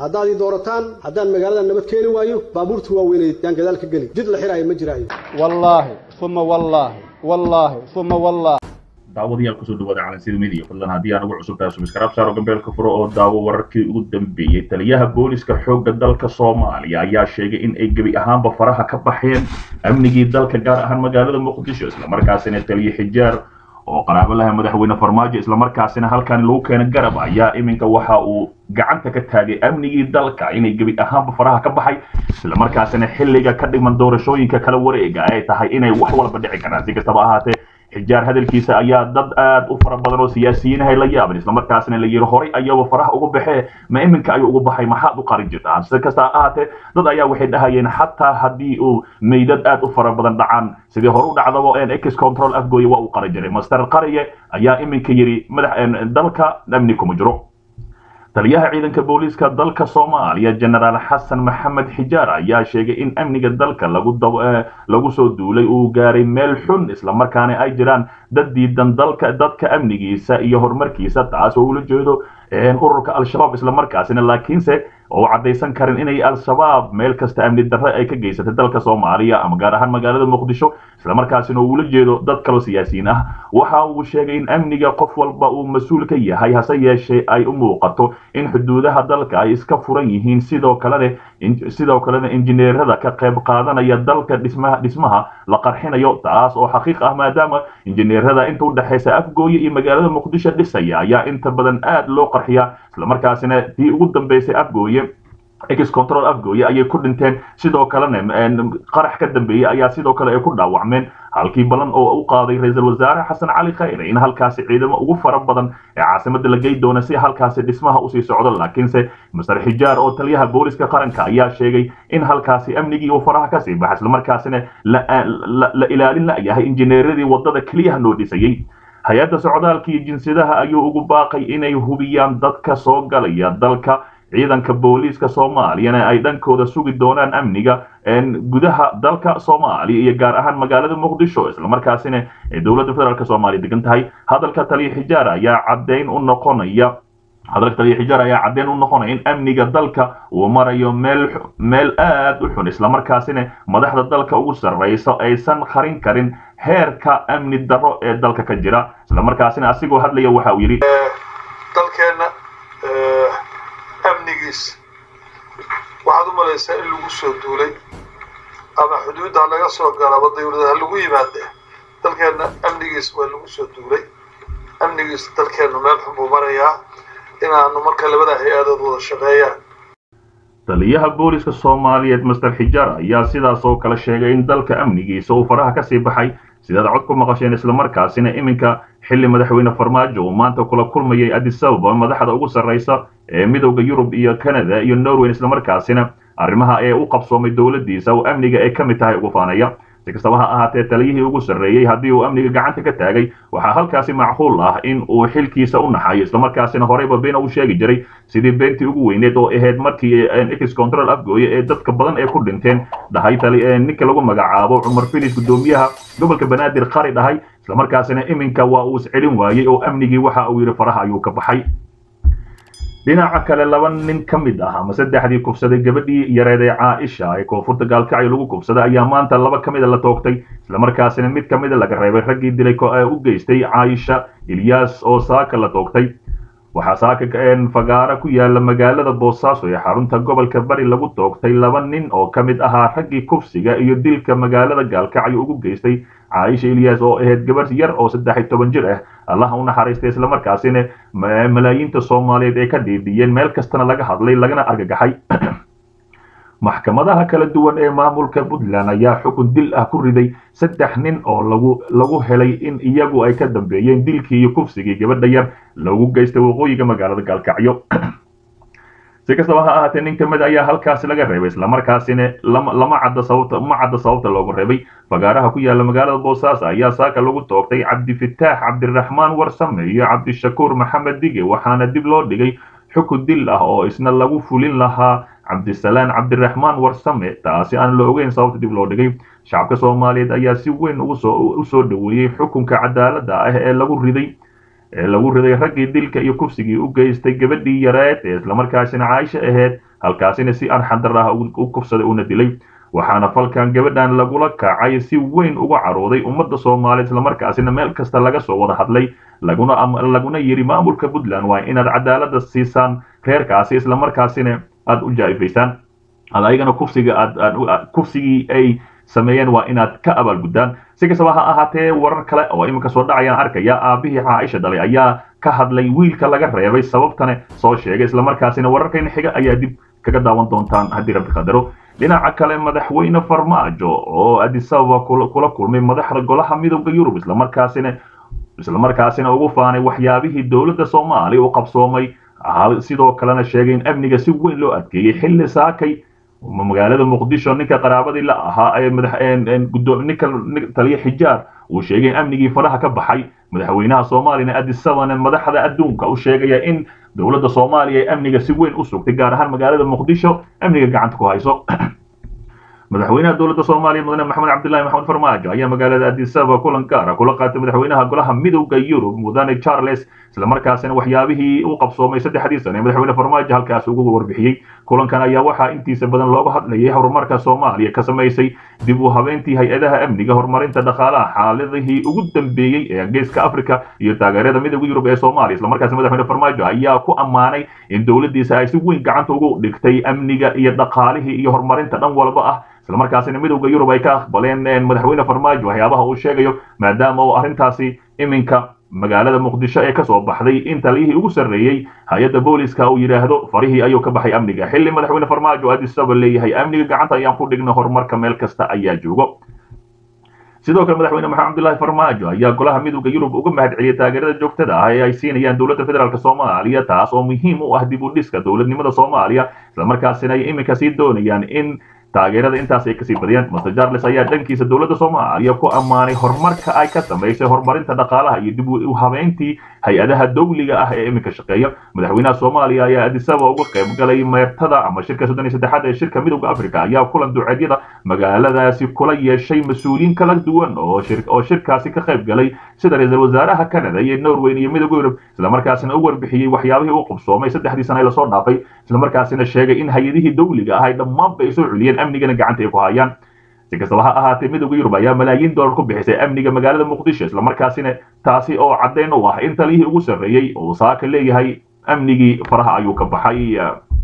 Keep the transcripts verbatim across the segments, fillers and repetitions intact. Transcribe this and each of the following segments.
haddaad doorataan haddaan magaalada nabad keeni waayo baabuurtu waa weynay yaan gadaal ka gali jid la xiraay ma jiraayo wallahi thumma wallahi wallahi thumma wallahi daawadayaal ku soo dhawaada calansida media fadlan haddii aan ugu cusub tahay subscribe saaro gambeelka furo oo daawo wararkii ugu dambeeyay taliyaha booliska xoogga dalka Soomaaliya ayaa sheegay in ay gabi ahaanba faraha ka baxeen amnigii dalka gaar ahaan magaalada Muqdisho isla markaasina taliye xijaar oo qaraabo laha madaxweyne Farmaajo isla markaasina halkan lagu keenay garab ayaa iminka waxa uu gacanta ka taagay amnigii dalka inay gabi ahaanba faraha ka baxay isla markaasina xilliga ka dhiman doorashooyinka kala wareega ay tahay inay wax walba dhici karaan si kastaba ahaatee xijaar hadalkiisa ayaa dad aad u fara badan oo siyaasiyiin ah la yaabin isla markaasina la yiri horay ayuu faraha ugu baxay ma iminka ayuu ugu baxay maxaad u qarin jirtaa si kasta ahaatee dad ayaa waxay dhahayeen xataa hadii uu meydad aad u fara badan dhacaan sidii hore u dhacdaba in X control afgooy waa u qarin jiray master qariye ayaa iminka yiri madax dalka amni kuma jiro taliyaha ciidanka booliska dalka Soomaaliya General Xasan Maxamed Xijaar ayaa sheegay in amniga dalka lagu lagu soo duulay uu gaaray meel xun isla markaana ay jiraan dad diidan dalka dadka amnigiisa iyo horumarkiisa taas oo ula jeedo in ururka al-shabaab isla markaasina laakiinse oo cadaysan karin inay al-shabaab meel kasta amni darro ay ka geysatay dalka Soomaaliya ama gaar ahaan magaalada Muqdisho isla markaasina uu ula jeedo dad kale siyaasiyiin ah waxa uu sheegay in amniga qof walba uu mas'uul ka yahay hase yeeshee ay u muuqato in xuduudaha dalka ay iska furan yihiin sidoo kale sidoo kale injineerada ka qayb qaadanaya dalka dhismaha dhismaha la qarxinayo taas oo xaqiiq ah maadaama injineerada inta u dhaxaysa afgooye iyo magaalada Muqdisho dhisaya ayaa inta badan aad loo qarxiya isla markaasina tii ugu dambeysay afgooye X control afgooye ayay ku dhinteen sidoo kalena qarax ka dambeeyay ayaa sidoo kale ay ku dhaawacmeen halkii balan oo u qaaday ra'iisul wasaare Xasan Cali Khayre in halkaasi ciidamo ugu fara badan ee caasimada la geey doona si halkaasi dhismaha u sii socdo laakiinse Mister Xijaar oo taliyaha booliska qaranka ayaa sheegay in halkaasi amnigii uu faraha ka sii baxay isla markaasina la ilaalin la yahay injineeradii wadada kaliya noo dhisayay hay'adda socdaalka iyo jinsiyadaha ayuu ugu baaqay inay hubiyaan dadka soo galaya dalka ciidanka booliska Soomaaliya ay dhankooda sugi doonaan amniga in gudaha dalka Soomaaliya iyo gaar ahaan magaalada Muqdisho isla markaasina ee dawladda federaalka Soomaaliya degan tahay hadalka taliye xijaar ayaa cadeyn u noqonaya hadalka taliye xijaar ayaa cadeyn u noqonaya in amniga dalka uu marayo meel meel aad u xun isla markaasina madaxda dalka ugu sarreyso aysan qarin karin heerka amni darro ee dalka ka jira isla markaasina asigoo hadlaya waxa uu yiri dalkeena amnigiis waxaad u malaysaa in lagu soo duulay ama xuduudda laga soo galaba dawladda lagu yimaado dalkeena amnigiis waa lagu soo duulay amnigiis dalkeena meel xun buu marayaa inaanu marka labada hay'adood wada shaqeeyaan taliyaha booliska Soomaaliyeed Mister Xijaar ayaa sidaas oo kale sheegay in dalka amnigiisa uu faraha ka sii baxay sida cod ku maqasheen isla markaasina iminka xilli madaxweyne Farmaajo uu maanta kula kulmayay Addis Ababa madaxda ugu sarreysa ee midowga Yurub iyo Canada iyo Norway isla markaasina arrimaha ay u qabsoomay dawladdiisa oo amniga ay ka mid tahay ugu faanaya si kastaba ha ahaatee taliyihii ugu sarreeyay haddii uu amniga gacanta ka taagay waxaa halkaasi macquul ah in uu xilkiisa u naxayo isla markaasina horeyba been u sheegi jiray sidii beentii ugu weyneed oo ahayd markii X control afgooye ee dadka badan ay ku dhinteen dhahay tali ninka lagu magacaabo Cumar Filis gudoomiyaha gobolka Banaadir qari dhahay isla markaasina iminka waa uu iscelin waayay oo amnigii waxa uu yiri faraha ayuu ka baxay dhinaca kale laba nin ka mid ah ama saddexdii kufsaday gabadhii yareed ee Caaisha ee koonfurta gaalkacyo lagu kufsaday ayaa maanta laba ka mid ah la toogtay isla markaasina mid ka mid ah laga reebay raggii dilay u geystay Caaisha Ilyas oo saaka la toogtay waxa saaka in fagaara ku yaala magaalada Boosaaso ee xarunta gobolka Bari lagu toogtay laba nin oo ka mid ahaa raggii kufsiga iyo dilka magaalada gaalkacyo ugu geystay Caaisha Ilyas oo ahayd gabar yar oo saddex iyo toban jir ah Allah u naxariistay isla markaasina malaayiinta Soomaaliyeed ee ka dhiibiyeen meel kastana laga hadlay lagana argagaxay maxkamadaha kala duwan ee maamulka Puntland ayaa xukun dil ah ku riday saddex nin oo lagu lagu helay in iyagu ay ka dambeeyeen dilkii iyo kufsigii gabadha yar lagu geystay waqooyiga magaalada Gaalkacyo si kastaba ha ahaatee nin kamid ayaa halkaas laga reebay isla markaasina lama cadda sababta ma cadda sababta loogu reebay fagaaraha ku yaala magaalada Boosaaso ayaa saaka lagu toogtay Cabdi Fitaax Cabdiraxmaan Warsame iyo Cabdi Shakuur Maxamed Dige waxaana dib loo dhigay xukun dil ah oo isna lagu fulin lahaa Cabdisalaan Cabdiraxmaan Warsame taasi aan la ogeyn sababta dib loo dhigay shacabka Soomaaliyeed ayaa si weyn ugu soo u soo dhaweeyay xukunka cadaaladda ah ee lagu riday ee lagu riday raggii dilka iyo kufsigii u geystay gabadhii yareed ee isla markaasina Caaisha ahayd halkaasina si arxan darro ah u kufsaday una dilay waxaana falkan gabadhan lagula kacay si weyn uga carooday ummadda Soomaaliyeed isla markaasina meel kasta laga soo wada hadlay laguna laguna yiri maamulka Puntland waa inaad cadaalad siisaan reerkaasi isla markaasina aad u jaa'ifaysaan adigana kufsiga aad kufsigii ay sameeyeen waa inaad ka abaalgudaan si kastaba ha ahaatee warar kale oo iminka soo dhacayaan arkaya aabihii Caaisha dhalay ayaa ka hadlay wiilka laga reebay sababtana soo sheegay isla markaasina wararkayna xiga ayaa dib kaga daawan doontaan haddii rabbi qadaro dhinaca kale madaxweyne Farmaajo oo Addis Ababa kula kulmay madaxda golaha midowga Yurub isla markaasina isla markaasina ugu faanay waxyaabihii dawladda Soomaaliya u qabsoomay sidoo kalena sheegay in amniga si weyn loo adkeeyay xilli saakay magaalada Muqdisho ninka qaraabadii la ahaa ay madaxeen gudoominka taliye xijaar uu sheegay amnigii faraha ka baxay madaxweynaha Soomaaliya Addis Ababa madaxda adduunka uu sheegay in dawladda Soomaaliya ay amniga si weyn u sugtay gaar ahaan magaalada Muqdisho amniga gacanta ku hayso madaxweynaha dawladda Soomaaliya mudane Maxamed Cabdullaahi Maxamed Farmaajo ayaa magaalada Addis Ababa kulan gaar ah kula qaatay madaxweynaha golaha midowga Yurub mudane Charles isla markaasina waxyaabihii uu qabsoomay saddexdii sano ee madaxweyne Farmaajo halkaas ugu warbixiyay kulankan ayaa waxaa intiisa badan looga hadlayay horumarka Soomaaliya ka sameysay dib u habeyntii hay'adaha amniga horumarinta dhaqaalaha xaaladihii ugu dambeeyay ee geeska Afrika iyo taageerada midowga Yurub ee Soomaaliya isla markaasina madaxweyne Farmaajo ayaa ku ammaanay in dawladdiisa ay si weyn gacanta ugu dhigtay amniga iyo dhaqaalihii iyo horumarinta dhan walba ah isla markaasina midowga Yurub ay ka aqbaleen madaxweyne Farmaajo waxyaabaha uu sheegayo maadaama uu arrintaasi iminka magaalada Muqdisho ee ka soo baxday in taliyihii ugu sareeyay hay'adda booliska uu yiraahdo farihii ayuu ka baxay amniga xilli madaxweyne Farmaajo Addis Ababa leeyahay amniga gacanta ayaan ku dhignay horumarka meel kasta ayaa joogo sidoo kale madaxweyne Maxamed Cabdullaahi Farmaajo ayaa golaha midowga Yurub uga mahadceliyay taageerada joogtada ah ee ay siinayaan dawladda federaalka Soomaaliya taas oo muhiim u ah dib u dhiska dawladnimada Soomaaliya isla markaasina ay iminka sii doonayaan in taageerada intaas ay kasii badiyaan Mister Charles ayaa dhankiisa dawladda Soomaaliya ku ammaanay horumarka ay ka sameysay horumarinta dhaqaalaha iyo dib u habeyntii hay'adaha dawliga ah ee iminka shaqeeya madaxweynaha Soomaaliya ayaa Addis Ababa uga qayb galay meertada ama shirka soddon iyo saddex ee shirka midowga Afrika ayaa kulan duceedyada magaaladaasi kula yeeshay mas'uuliyiin kala duwan oo shirka oo shirkaasi ka qayb galay sida ra'iisul wasaaraha Canada iyo Norway iyo midowga Yurub isla markaasina uu warbixiyay waxyaabihii uu qabsoomay saddexdii sano ee la soo dhaafay isla markaasina sheegay in hay'adihii dawliga ah ay dhammaan bay soo celiyeen amnigana gacanta ay ku hayaan si kastaba ha ahaatee midowga Yurub ayaa malaayiin dollar ku bixisay amniga magaalada Muqdisho isla markaasina taasi oo cadeyn u ah in taliyihii ugu sareeyay oo saaka leeyahay amnigii faraha ayuu ka baxay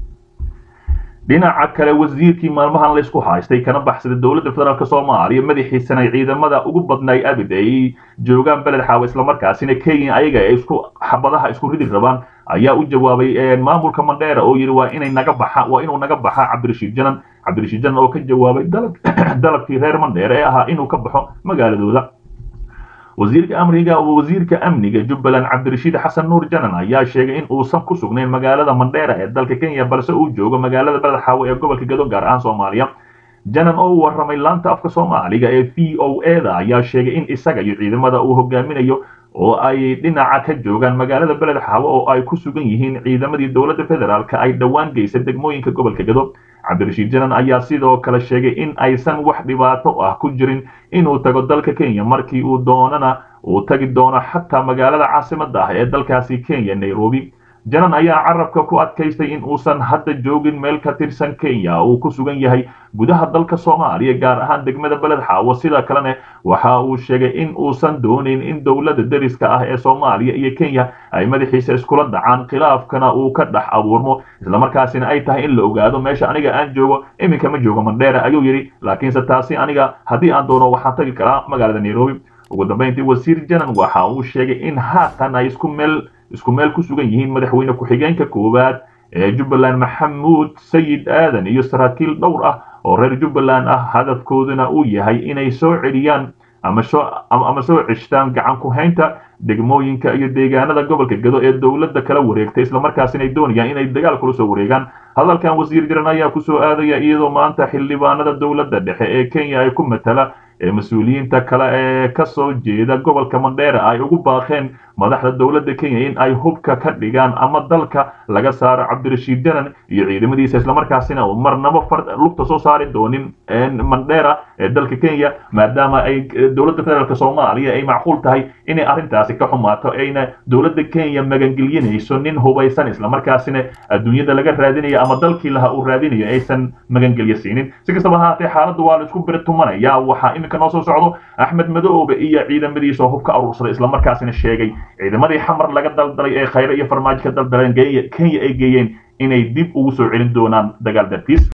dhinaca kale wasiirkii maalmahan la isku haystay kana baxsaday dawladda federaalka Soomaaliya madaxiisana ciidamada ugu badnay abid ay joogaan balad xaaw isla markaasina Kenya ayaga ay isku xabadaha isku ridi rabaan ayaa u jawaabay maamulka Mandheera oo yiri waa inay naga baxa waa inuu naga baxa Cabdirashiid Janan Cabdirashiid Janan oo ka jawaabay dalab dalabkii reer Mandheera ee ahaa inuu ka baxo magaaladooda wasiirka amniga oo wasiirka amniga Jubbaland Cabdirashiid Xasan Nuur Janan ayaa sheegay in uusan ku sugnayn magaalada Mandheera ee dalka Kenya balse uu joogo magaalada Balad Xaawo ee gobolka Gedo gaar ahaan Soomaaliya Janan oo warramay laanta afka Soomaaliga ee V O A da ayaa sheegay in isaga iyo ciidamada uu hogaaminayo oo ay dhinaca ka joogaan magaalada Balad Xaawo oo ay ku sugan yihiin ciidamadii dawladda federaalka ay dhawaan geysay degmooyinka gobolka Gedo Cabdirashiid Janan ayaa sidoo kale sheegay in aysan wax dhibaato ah ku jirin inuu tago dalka Kenya markii uu doonana uu tagi doono xataa magaalada caasimadda ah ee dalkaasi Kenya Nairobi Janan ayaa carabka ku adkaystay in uusan hadda joogin meel ka tirsan Kenya uu ku sugan yahay gudaha dalka Soomaaliya gaar ahaan degmada Balad Xaawo sida kalena waxa uu sheegay in uusan doonin in dawladda dariska ah ee Soomaaliya iyo Kenya ay madaxiisa iskula dhacaan khilaafkana uu ka dhax abuurmo isla markaasina ay tahay in la ogaado meesha aniga aan joogo iminka ma joogo Mandheera ayuu yiri laakiinse taasi aniga haddii aan doono waxaan tagi karaa magaalada Nairobi ugu dambeyntii wasiir Janan waxa uu sheegay in haatan ay isku meel isku meel ku sugan yihiin madaxweyne ku-xigeenka koowaad ee Jubbaland Maxamuud Sayid Aadan iyo saraakiil dhowr ah oo reer Jubbaland ah hadafkooduna uu yahay inay soo celiyaan ama soo ama soo cishtaan gacan ku haynta degmooyinka iyo deegaanada gobolka Gedo ee dawladda kala wareegtay isla markaasina ay doonayaan inay dagaal kula soo wareegaan hadalkan wasiir Janan ayaa ku soo aadaya iyadoo maanta xildhibaanada dawladda dhexe ee Kenya ay ku matala ee mas'uuliyiinta kale ee ka soo jeeda gobolka Mandheera ay ugu baaqeen madaxda dowladda Kenya in ay hubka ka dhigaan ama dalka laga saaro Cabdirashiid Janan iyo ciidamadiisa isla markaasina uu marnaba lugta soo saari doonin Mandera ee dalka Kenya maadaama ay dowladda federaalka Soomaaliya ay macquul tahay in arrintaasi ka xumaato ayna dowladda Kenya magangeliyeenayso nin hubaysan isla markaasina adduunyada laga raadinayo ama dalkii laha uu raadinayo aysan magangeliyasiinin si kastaba haatee xaaladdu waa la isku birtumanaya waxa imika noo soo socdo Axmed Madoobe iyo ciidamadiisa hubka urursaday isla markaasina sheegay ciidamadii xamar laga daldalay ee khayr iyo farmaajo ka daldaleen Kenya ay geeyeen inay dib ugu soo celin doonaan dagaal dartiis